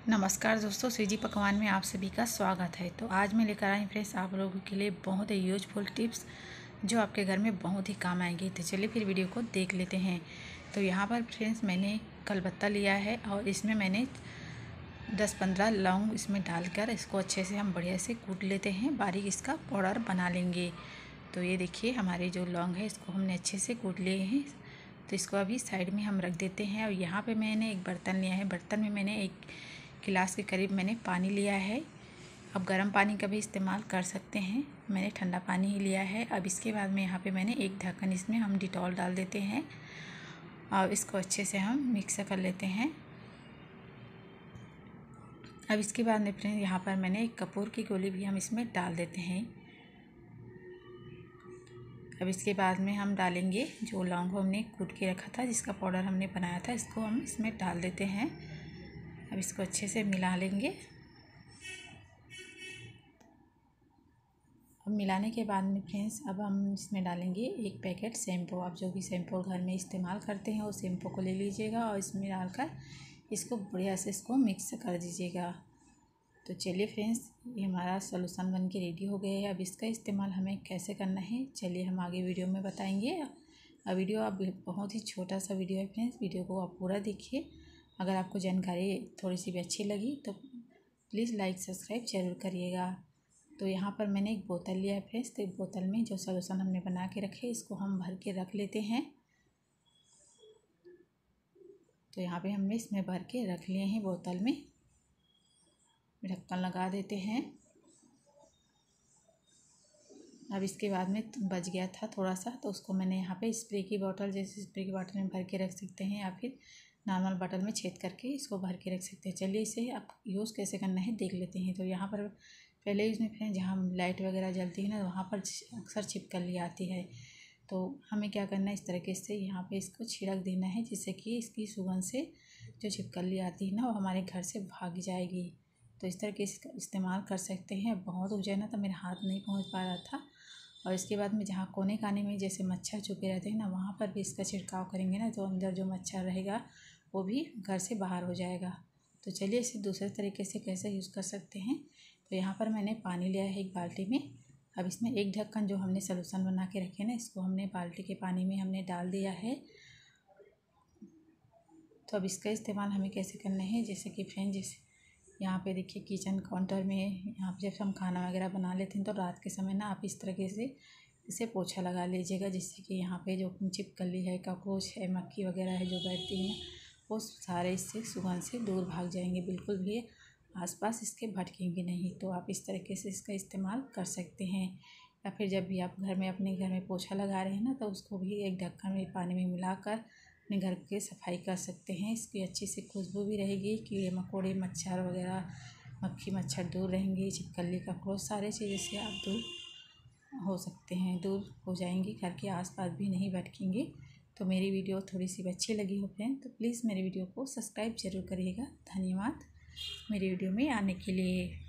नमस्कार दोस्तों, स्वीजी पकवान में आप सभी का स्वागत है। तो आज मैं लेकर आई फ्रेंड्स आप लोगों के लिए बहुत ही यूजफुल टिप्स जो आपके घर में बहुत ही काम आएंगी। तो चलिए फिर वीडियो को देख लेते हैं। तो यहाँ पर फ्रेंड्स मैंने कलबत्ता लिया है और इसमें मैंने 10-15 लौंग इसमें डालकर इसको अच्छे से हम बढ़िया से कूट लेते हैं, बारीक इसका पाउडर बना लेंगे। तो ये देखिए हमारे जो लौंग है इसको हमने अच्छे से कूट लिए हैं। तो इसको अभी साइड में हम रख देते हैं। और यहाँ पे मैंने एक बर्तन लिया है, बर्तन में मैंने 1 गिलास के करीब मैंने पानी लिया है। अब गर्म पानी का भी इस्तेमाल कर सकते हैं, मैंने ठंडा पानी ही लिया है। अब इसके बाद में यहाँ पे मैंने एक ढक्कन इसमें हम डिटॉल डाल देते हैं और इसको अच्छे से हम मिक्स कर लेते हैं। अब इसके बाद में फ्रेंड्स यहाँ पर मैंने एक कपूर की गोली भी हम इसमें डाल देते हैं। अब इसके बाद में हम डालेंगे जो लौंग हमने कूट के रखा था, जिसका पाउडर हमने बनाया था, इसको हम इसमें डाल देते हैं। अब इसको अच्छे से मिला लेंगे। अब मिलाने के बाद में फ्रेंड्स अब हम इसमें डालेंगे 1 पैकेट शैम्पू। आप जो भी शैम्पू घर में इस्तेमाल करते हैं वो शैम्पू को ले लीजिएगा और इसमें डालकर इसको बढ़िया से इसको मिक्स कर दीजिएगा। तो चलिए फ्रेंड्स ये हमारा सॉल्यूशन बन के रेडी हो गया है। अब इसका इस्तेमाल हमें कैसे करना है चलिए हम आगे वीडियो में बताएंगे। अब वीडियो आप बहुत ही छोटा सा वीडियो है फ्रेंड्स, वीडियो को आप पूरा देखिए। अगर आपको जानकारी थोड़ी सी भी अच्छी लगी तो प्लीज़ लाइक सब्सक्राइब ज़रूर करिएगा। तो यहाँ पर मैंने एक बोतल लिया है फ्रेंड्स, तो एक बोतल में जो सॉल्यूशन हमने बना के रखे इसको हम भर के रख लेते हैं। तो यहाँ पे हमने इसमें भर के रख लिए हैं बोतल में। ढक्कन लगा देते हैं। अब इसके बाद में बच गया था थोड़ा सा, तो उसको मैंने यहाँ पे स्प्रे की बोतल, जैसे स्प्रे की बोतल में भर के रख सकते हैं या फिर नॉर्मल बोतल में छेद करके इसको भर के रख सकते हैं। चलिए इसे आप यूज़ कैसे करना है देख लेते हैं। तो यहाँ पर पहले इसमें फिर जहाँ लाइट वगैरह जलती है ना, वहाँ पर अक्सर छिपकली आती है। तो हमें क्या करना है, इस तरीके से यहाँ पे इसको छिड़क देना है, जिससे कि इसकी सुगंध से जो छिपकली आती है ना वो हमारे घर से भाग जाएगी। तो इस तरह के इसका इस्तेमाल कर सकते हैं। बहुत हो जाए ना तो मेरा हाथ नहीं पहुँच पा रहा था। और इसके बाद में जहाँ कोने काने में जैसे मच्छर छुपे रहते हैं ना, वहाँ पर भी इसका छिड़काव करेंगे ना तो अंदर जो मच्छर रहेगा वो भी घर से बाहर हो जाएगा। तो चलिए इसे दूसरे तरीके से कैसे यूज़ कर सकते हैं। तो यहाँ पर मैंने पानी लिया है 1 बाल्टी में। अब इसमें 1 ढक्कन जो हमने सॉल्यूशन बना के रखे ना, इसको हमने बाल्टी के पानी में हमने डाल दिया है। तो अब इसका इस्तेमाल हमें कैसे करना है, जैसे कि फ्रेंड जैसे यहाँ पे देखिए किचन काउंटर में यहाँ पे जब हम खाना वगैरह बना लेते हैं तो रात के समय ना आप इस तरीके से इसे पोछा लगा लीजिएगा, जिससे कि यहाँ पे जो छिपकली है, कॉकरोच है, मक्खी वगैरह है जो बैठती है ना, वो सारे इससे सुगंध से दूर भाग जाएंगे, बिल्कुल भी आसपास इसके भटकेंगे नहीं। तो आप इस तरीके से इसका इस्तेमाल कर सकते हैं। या फिर जब भी आप घर में अपने घर में पोछा लगा रहे हैं ना, तो उसको भी 1 ढक्कन में पानी में मिलाकर अपने घर की सफाई कर सकते हैं। इसकी अच्छी सी खुशबू भी रहेगी, कीड़े मकोड़े मच्छर वगैरह मक्खी मच्छर दूर रहेंगे, छिपकली कॉकरोच सारे चीज़ों से आप दूर हो सकते हैं, दूर हो जाएंगे, घर के आसपास भी नहीं भटकेंगे। तो मेरी वीडियो थोड़ी सी अच्छी लगी हो फ्रेंड तो प्लीज़ मेरी वीडियो को सब्सक्राइब ज़रूर करिएगा। धन्यवाद मेरी वीडियो में आने के लिए।